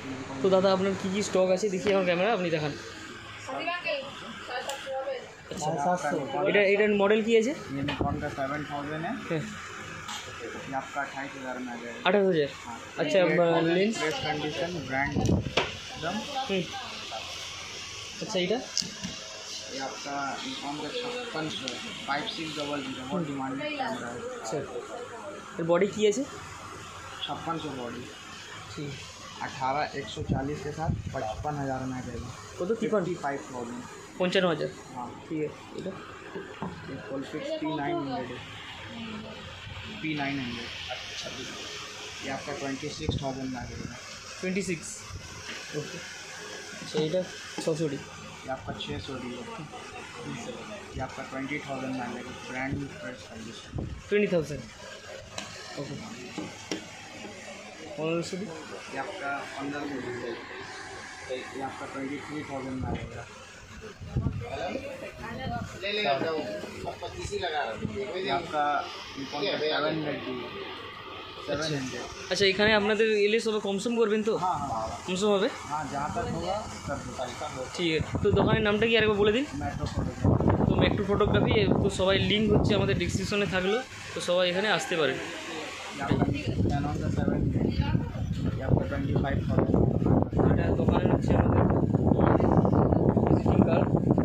তো দাদা আপনার কী কী স্টক আছে দেখি আমার ক্যামেরা আপনি দেখান। এটা এটার मॉडल की है जी? ये निकॉन का 7000 है। हाँ। ये आपका 28,000 में आ जाएगा। 28,000। अच्छा लेंस फ्रेश कंडीशन ब्रांड एकदम। अच्छा इधर ये आपका निकॉन का 5600 5600 बहुत डिमांडेड कैमरा है। अच्छा फिर बॉडी की है जी? 5600 बॉडी। ठीक 18 140 के साथ 55,000 में आ जाएगा। वो तो 55,000 55,000। हाँ ठीक है इधर ये फुल फिक्स P900 है। P900 अच्छा ये आपका 26,000 में आ जाएगा। 26 ओके। अच्छा इधर 600 डी ये आपका 600 है। ये आपका 20,000 में आ जाएगा brand new fresh condition. 20,000 okay. और ये ये आपका 1500 है। ये आपका 23,000 में आ जाएगा। ये आपका निकॉन का 700 अच्छा এখানে আপনাদের এলে সব কমসম করবেন তো? हाँ हाँ কমসম হবে? हाँ जहाँ तक होगा कर दूँगा। ঠিক আছে তো দোকানের নামটা কি আরেকবার বলে দিন। Metro photography. তো মেট্রো ফটোগ্রাফি তো সবাই লিঙ্ক হচ্ছে আমাদের ডিসক্রিপশনে থাকলো তো সবাই এখানে আসতে পারে। कैनन का 700 ये आपका 25,000। এটা দোকানের হচ্ছে আমাদের ভিজিটিং কার্ড।